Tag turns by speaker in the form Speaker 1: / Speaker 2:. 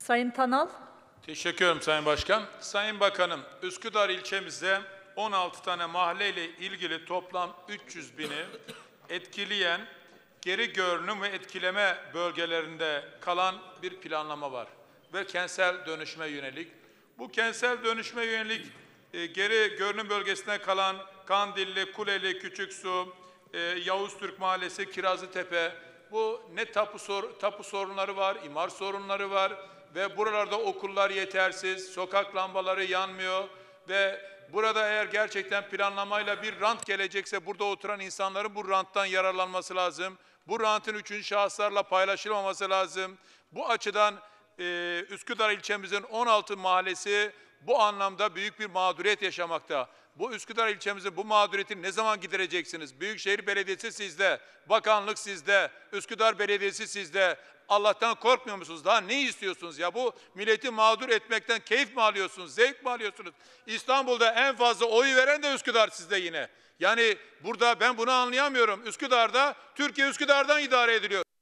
Speaker 1: Sayın Tanal.
Speaker 2: Teşekkür ederim Sayın Başkan. Sayın Bakanım, Üsküdar ilçemizde 16 tane mahalleyle ilgili toplam 300 bini etkileyen geri görünüm ve etkileme bölgelerinde kalan bir planlama var. Ve kentsel dönüşüme yönelik. Bu kentsel dönüşüme yönelik geri görünüm bölgesinde kalan Kandilli, Kuleli, Küçüksu, Yavuz Türk Mahallesi, Kirazlıtepe, bu ne tapu sorunları var, imar sorunları var ve buralarda okullar yetersiz, sokak lambaları yanmıyor ve burada eğer gerçekten planlamayla bir rant gelecekse burada oturan insanların bu ranttan yararlanması lazım. Bu rantın üçüncü şahıslarla paylaşılmaması lazım. Bu açıdan Üsküdar ilçemizin 16 mahallesi bu anlamda büyük bir mağduriyet yaşamakta. Bu Üsküdar ilçemizin bu mağduriyetini ne zaman gidereceksiniz? Büyükşehir Belediyesi sizde, bakanlık sizde, Üsküdar Belediyesi sizde. Allah'tan korkmuyor musunuz? Daha ne istiyorsunuz ya? Bu milleti mağdur etmekten keyif mi alıyorsunuz, zevk mi alıyorsunuz? İstanbul'da en fazla oyu veren de Üsküdar sizde yine. Yani burada ben bunu anlayamıyorum. Üsküdar'da, Türkiye Üsküdar'dan idare ediliyor.